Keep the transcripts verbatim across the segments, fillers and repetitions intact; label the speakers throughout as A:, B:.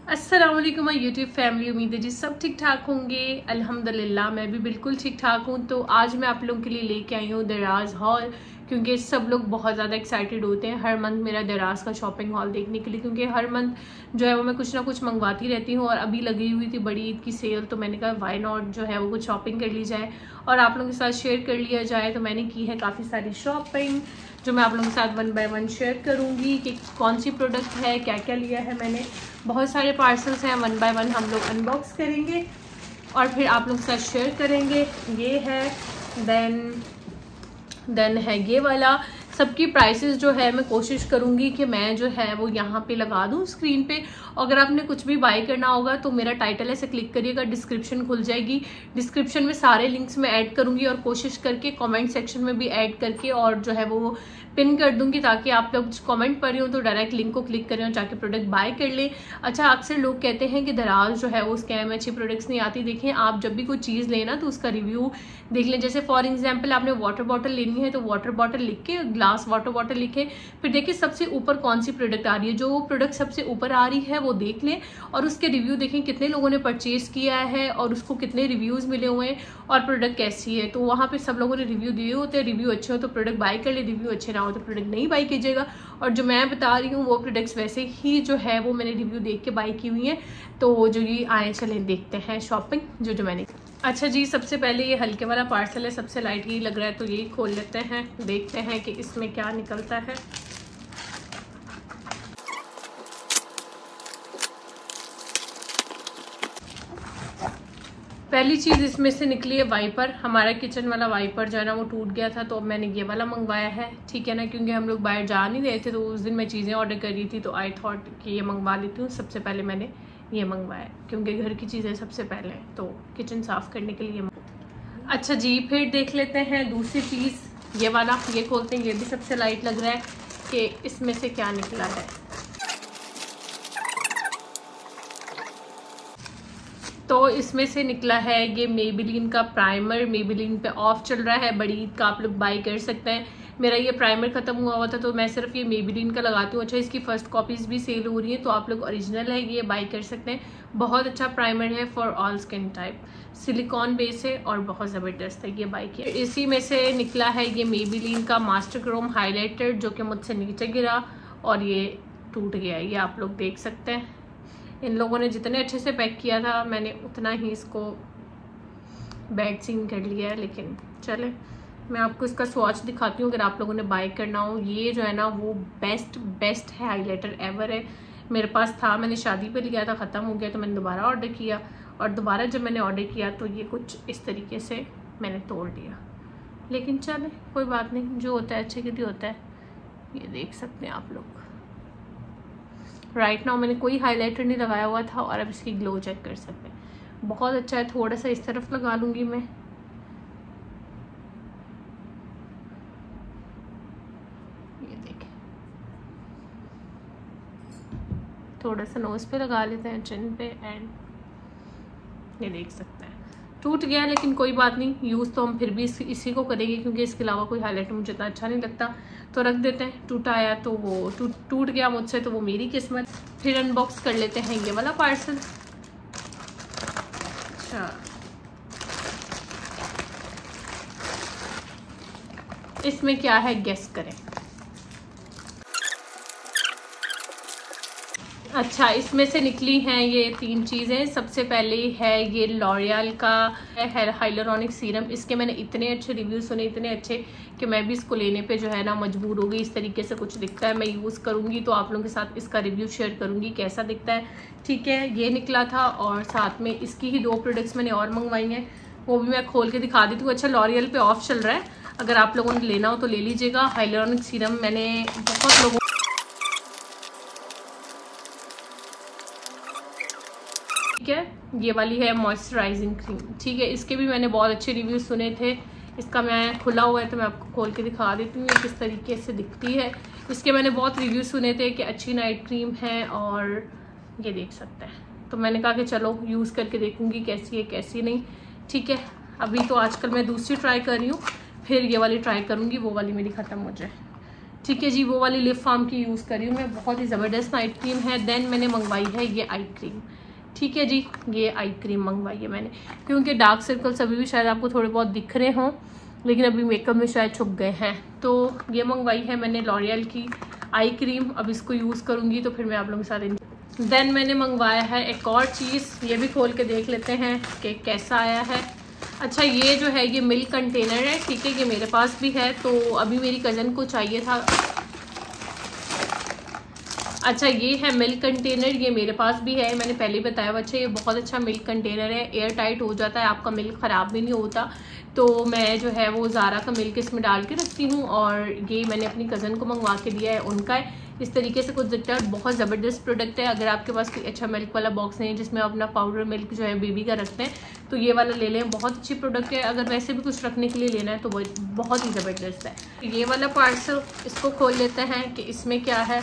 A: अस्सलाम वालेकुम my YouTube family. उम्मीद है जी सब ठीक ठाक होंगे। अल्हम्दुलिल्लाह मैं भी बिल्कुल ठीक ठाक हूँ। तो आज मैं आप लोगों के लिए लेके आई हूँ दराज हॉल, क्योंकि सब लोग बहुत ज़्यादा एक्साइटेड होते हैं हर मंथ मेरा दराज का शॉपिंग हॉल देखने के लिए, क्योंकि हर मंथ जो है वो मैं कुछ ना कुछ मंगवाती रहती हूँ। और अभी लगी हुई थी बड़ी ईद की सेल, तो मैंने कहा वाई नॉट जो है वो कुछ शॉपिंग कर ली जाए और आप लोगों के साथ शेयर कर लिया जाए। तो मैंने की है काफ़ी सारी शॉपिंग जो मैं आप लोगों के साथ वन बाय वन शेयर करूंगी कि कौन सी प्रोडक्ट है, क्या क्या लिया है मैंने। बहुत सारे पार्सल्स हैं, वन बाय वन हम लोग अनबॉक्स करेंगे और फिर आप लोगों के साथ शेयर करेंगे। ये है, देन देन है ये वाला। सबकी प्राइसेस जो है मैं कोशिश करूंगी कि मैं जो है वो यहाँ पे लगा दूँ स्क्रीन पे। अगर आपने कुछ भी बाय करना होगा तो मेरा टाइटल ऐसे क्लिक करिएगा, डिस्क्रिप्शन खुल जाएगी। डिस्क्रिप्शन में सारे लिंक्स मैं ऐड करूंगी और कोशिश करके कमेंट सेक्शन में भी ऐड करके और जो है वो पिन कर दूंगी, ताकि आप लोग कमेंट पढ़ रहे हो तो डायरेक्ट लिंक को क्लिक करें और जाके प्रोडक्ट बाय कर ले। अच्छा, अक्सर लोग कहते हैं कि दराज जो है वो स्कैम, अच्छी प्रोडक्ट्स नहीं आती। देखें, आप जब भी कोई चीज़ लेना तो उसका रिव्यू देख लें। जैसे फॉर एग्जाम्पल आपने वाटर बॉटल लेनी है तो वाटर बॉटल लिख के, ग्लास वाटर बॉटल लिखे, फिर देखिए सबसे ऊपर कौन सी प्रोडक्ट आ रही है। जो प्रोडक्ट सबसे ऊपर आ रही है वो देख लें और उसके रिव्यू देखें कितने लोगों ने परचेज किया है और उसको कितने रिव्यूज़ मिले हुए हैं और प्रोडक्ट कैसी है। तो वहाँ पे सब लोगों ने रिव्यू दिए होते हैं। रिव्यू अच्छे हो तो प्रोडक्ट बाय कर ले, रिव्यू अच्छे ना हो तो प्रोडक्ट नहीं बाय कीजिएगा। और जो मैं बता रही हूँ वो प्रोडक्ट्स वैसे ही जो है वो मैंने रिव्यू देख के बाय की हुई हैं। तो जो ये आए चलें देखते हैं शॉपिंग जो जो मैंने। अच्छा जी, सबसे पहले ये हल्के वाला पार्सल है, सबसे लाइट ही लग रहा है तो ये खोल लेते हैं, देखते हैं कि इसमें क्या निकलता है। पहली चीज़ इसमें से निकली है वाइपर। हमारा किचन वाला वाइपर जो है ना वो टूट गया था, तो अब मैंने ये वाला मंगवाया है, ठीक है ना, क्योंकि हम लोग बाहर जा नहीं रहे थे। तो उस दिन मैं चीज़ें ऑर्डर कर रही थी तो आई थॉट कि ये मंगवा लेती हूँ। सबसे पहले मैंने ये मंगवाया क्योंकि घर की चीज़ें सबसे पहले, तो किचन साफ़ करने के लिए। अच्छा जी, फिर देख लेते हैं दूसरी चीज़, ये वाला, ये खोलते हैं। ये भी सबसे लाइट लग रहा है कि इसमें से क्या निकला है। तो इसमें से निकला है ये मेबेलिन का प्राइमर। मेबेलिन पे ऑफ चल रहा है, बड़ी ईद का आप लोग बाय कर सकते हैं। मेरा ये प्राइमर ख़त्म हुआ हुआ था तो मैं सिर्फ ये मेबेलिन का लगाती हूँ। अच्छा, इसकी फ़र्स्ट कॉपीज़ भी सेल हो रही है तो आप लोग ओरिजिनल है ये बाय कर सकते हैं। बहुत अच्छा प्राइमर है for all skin type, silicone base है और बहुत ज़बरदस्त है, ये बाय किया। इसी में से निकला है ये मेबेलिन का मास्टर क्रोम हाईलाइटर, जो कि मुझसे नीचे गिरा और ये टूट गया है, ये आप लोग देख सकते हैं। इन लोगों ने जितने अच्छे से पैक किया था मैंने उतना ही इसको बैड सीन कर लिया है, लेकिन चले मैं आपको इसका स्वॉच दिखाती हूँ अगर आप लोगों ने बाय करना हो। ये जो है ना वो बेस्ट बेस्ट है हाइलाइटर एवर है। मेरे पास था, मैंने शादी पे लिया था, ख़त्म हो गया तो मैंने दोबारा ऑर्डर किया और दोबारा जब मैंने ऑर्डर किया तो ये कुछ इस तरीके से मैंने तोड़ दिया, लेकिन चले कोई बात नहीं, जो होता है अच्छे के लिए होता है। ये देख सकते हैं आप लोग। राइट नाउ मैंने कोई हाइलाइटर नहीं लगाया हुआ था और अब इसकी ग्लो चेक कर सकते हैं, बहुत अच्छा है। थोड़ा सा इस तरफ लगा लूँगी मैं, ये देखें, थोड़ा सा नोज पे लगा लेते हैं, चिन पे, एंड ये देख सकते हैं टूट गया, लेकिन कोई बात नहीं, यूज़ तो हम फिर भी इस, इसी को करेंगे क्योंकि इसके अलावा कोई हाइलाइटर मुझे इतना अच्छा नहीं लगता। तो रख देते हैं, टूटा आया तो वो टूट टूट गया मुझसे, तो वो मेरी किस्मत। फिर अनबॉक्स कर लेते हैं ये वाला पार्सल। अच्छा, इसमें क्या है गेस करें। अच्छा, इसमें से निकली हैं ये तीन चीज़ें। सबसे पहले है ये लॉरियल का हेयर हाइलुरोनिक सीरम। इसके मैंने इतने अच्छे रिव्यूज़ सुने, इतने अच्छे कि मैं भी इसको लेने पे जो है ना मजबूर हो गई। इस तरीके से कुछ दिखता है, मैं यूज़ करूँगी तो आप लोगों के साथ इसका रिव्यू शेयर करूँगी कैसा दिखता है, ठीक है। ये निकला था और साथ में इसकी ही दो प्रोडक्ट्स मैंने और मंगवाई हैं, वो भी मैं खोल के दिखा देती हूँ। अच्छा, लॉरियल पे ऑफ चल रहा है, अगर आप लोगों ने लेना हो तो ले लीजिएगा। हाइलुरोनिक सीरम मैंने बहुत लोगों, ठीक है, ये वाली है मॉइस्चराइजिंग क्रीम, ठीक है। इसके भी मैंने बहुत अच्छे रिव्यूज़ सुने थे। इसका मैं खुला हुआ है तो मैं आपको खोल के दिखा देती हूँ ये किस तरीके से दिखती है। इसके मैंने बहुत रिव्यूज़ सुने थे कि अच्छी नाइट क्रीम है और ये देख सकते हैं। तो मैंने कहा कि चलो यूज़ करके देखूँगी कैसी है कैसी नहीं, ठीक है। अभी तो आजकल मैं दूसरी ट्राई कर रही हूँ, फिर ये वाली ट्राई करूँगी, वो वाली मेरी ख़त्म हो जाए, ठीक है जी, वो वाली लिप फार्म की यूज़ कर रही हूँ मैं, बहुत ही ज़बरदस्त नाइट क्रीम है। देन मैंने मंगवाई है ये आई क्रीम, ठीक है जी, ये आई क्रीम मंगवाई है मैंने, क्योंकि डार्क सर्कल्स अभी भी शायद आपको थोड़े बहुत दिख रहे हों, लेकिन अभी मेकअप में शायद छुप गए हैं। तो ये मंगवाई है मैंने लॉरियल की आई क्रीम, अब इसको यूज़ करूँगी तो फिर मैं आप लोगों के साथ। देन मैंने मंगवाया है एक और चीज़, ये भी खोल के देख लेते हैं कि कैसा आया है। अच्छा, ये जो है ये मिल्क कंटेनर है, ठीक है, ये मेरे पास भी है, तो अभी मेरी कज़न को चाहिए था। अच्छा, ये है मिल्क कंटेनर, ये मेरे पास भी है, मैंने पहले ही बताया। अच्छा, ये बहुत अच्छा मिल्क कंटेनर है, एयर टाइट हो जाता है, आपका मिल्क ख़राब भी नहीं होता। तो मैं जो है वो ज़ारा का मिल्क इसमें डाल के रखती हूँ, और ये मैंने अपनी कज़न को मंगवा के दिया है, उनका है। इस तरीके से कुछ दिखता है, बहुत ज़बरदस्त प्रोडक्ट है। अगर आपके पास कोई अच्छा मिल्क वाला बॉक्स नहीं है जिसमें अपना पाउडर मिल्क जो है बेबी का रखते हैं, तो ये वाला ले लें, बहुत अच्छी प्रोडक्ट है। अगर वैसे भी कुछ रखने के लिए लेना है तो वो बहुत ही ज़बरदस्त है। ये वाला पार्सल, इसको खोल लेते हैं कि इसमें क्या है।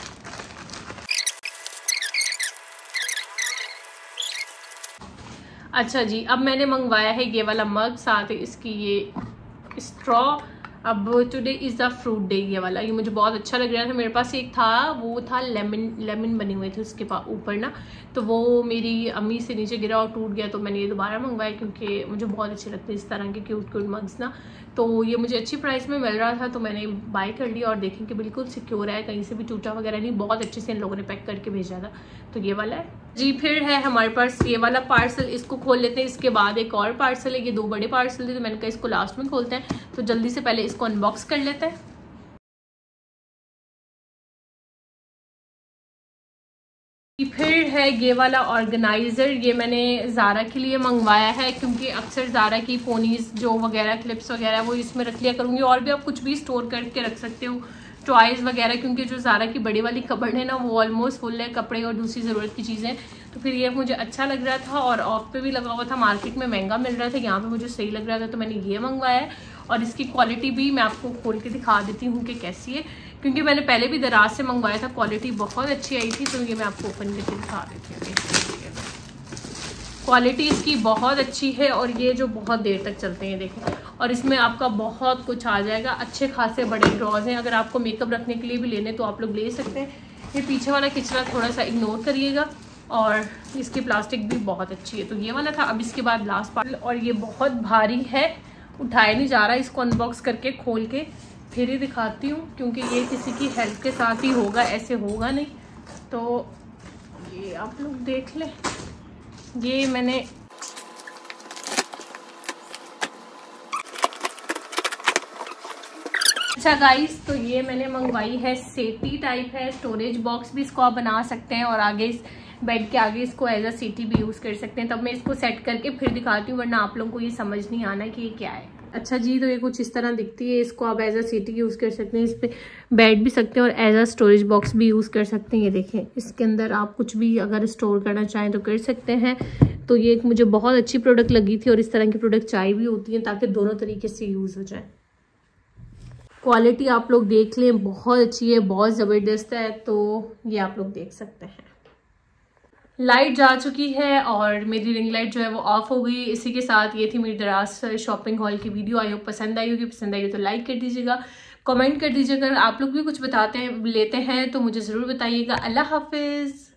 A: अच्छा जी, अब मैंने मंगवाया है ये वाला मग, साथ इसकी ये स्ट्रॉ। अब today is the fruit day, ये वाला, ये मुझे बहुत अच्छा लग रहा था। मेरे पास एक था, वो था लेमन लेमन बने हुए थे उसके पास ऊपर ना, तो वो मेरी अम्मी से नीचे गिरा और टूट गया, तो मैंने ये दोबारा मंगवाया क्योंकि मुझे बहुत अच्छे लगते हैं इस तरह के क्यूट क्यूट मग्स ना। तो ये मुझे अच्छी प्राइस में मिल रहा था, तो मैंने बाय कर लिया, और देखें कि बिल्कुल सिक्योर है, कहीं से भी टूटा वगैरह नहीं, बहुत अच्छे से इन लोगों ने पैक करके भेजा था। तो ये वाला है जी। फिर है हमारे पास ये वाला पार्सल, इसको खोल लेते हैं। इसके बाद एक और पार्सल है, ये दो बड़े पार्सल थे, तो मैंने कहा इसको लास्ट में खोलते हैं, तो जल्दी से पहले इसको अनबॉक्स कर लेते हैं। फिर है ये वाला ऑर्गेनाइज़र, ये मैंने ज़ारा के लिए मंगवाया है, क्योंकि अक्सर ज़ारा की पोनीज़ जो वगैरह क्लिप्स वगैरह वो इसमें रख लिया करूँगी, और भी आप कुछ भी स्टोर करके रख सकते हो, टॉयज़ वगैरह, क्योंकि जो ज़ारा की बड़ी वाली कबर्ड है ना वो ऑलमोस्ट फुल है, कपड़े और दूसरी ज़रूरत की चीज़ें। तो फिर ये मुझे अच्छा लग रहा था, और ऑफ पे भी लगा हुआ था, मार्केट में महंगा मिल रहा था, यहाँ पे मुझे सही लग रहा था, तो मैंने ये मंगवाया है। और इसकी क्वालिटी भी मैं आपको खोल के दिखा देती हूँ कि कैसी है, क्योंकि मैंने पहले भी दराज से मंगवाया था, क्वालिटी बहुत अच्छी आई थी, तो ये मैं आपको ओपन करके दिखा देती हूँ। क्वालिटी इसकी बहुत अच्छी है, और ये जो बहुत देर तक चलते हैं देखें, और इसमें आपका बहुत कुछ आ जाएगा, अच्छे खासे बड़े ड्रॉज हैं। अगर आपको मेकअप रखने के लिए भी लेने तो आप लोग ले सकते हैं। ये पीछे वाला किचरा थोड़ा सा इग्नोर करिएगा, और इसकी प्लास्टिक भी बहुत अच्छी है। तो ये वाला था। अब इसके बाद लास्ट पार्ट, और ये बहुत भारी है, उठाया नहीं जा रहा, इसको अनबॉक्स करके खोल के फिर ही दिखाती हूँ, क्योंकि ये किसी की हेल्प के साथ ही होगा, ऐसे होगा नहीं। तो ये आप लोग देख लें, ये मैंने अच्छा गाइस, तो ये मैंने मंगवाई है, सेटी टाइप है, स्टोरेज बॉक्स भी इसको आप बना सकते हैं, और आगे इस बेड के आगे इसको एज अ सीटी भी यूज़ कर सकते हैं। तब मैं इसको सेट करके फिर दिखाती हूँ, वरना आप लोगों को ये समझ नहीं आना कि ये क्या है। अच्छा जी, तो ये कुछ इस तरह दिखती है, इसको आप एज अ सीटी यूज़ कर सकते हैं, इस पर बैठ भी सकते हैं, और एज अ स्टोरेज बॉक्स भी यूज़ कर सकते हैं। ये देखें, इसके अंदर आप कुछ भी अगर स्टोर करना चाहें तो कर सकते हैं। तो ये एक मुझे बहुत अच्छी प्रोडक्ट लगी थी, और इस तरह की प्रोडक्ट चाहिए भी होती हैं ताकि दोनों तरीके से यूज़ हो जाए। क्वालिटी आप लोग देख लें, बहुत अच्छी है, बहुत ज़बरदस्त है, तो ये आप लोग देख सकते हैं। लाइट जा चुकी है और मेरी रिंग लाइट जो है वो ऑफ हो गई। इसी के साथ ये थी मेरी दराज शॉपिंग हॉल की वीडियो। आई होप पसंद आई होगी, पसंद आई हो तो लाइक कर दीजिएगा, कमेंट कर दीजिएगा। अगर आप लोग भी कुछ बताते हैं लेते हैं तो मुझे ज़रूर बताइएगा। अल्लाह हाफिज़।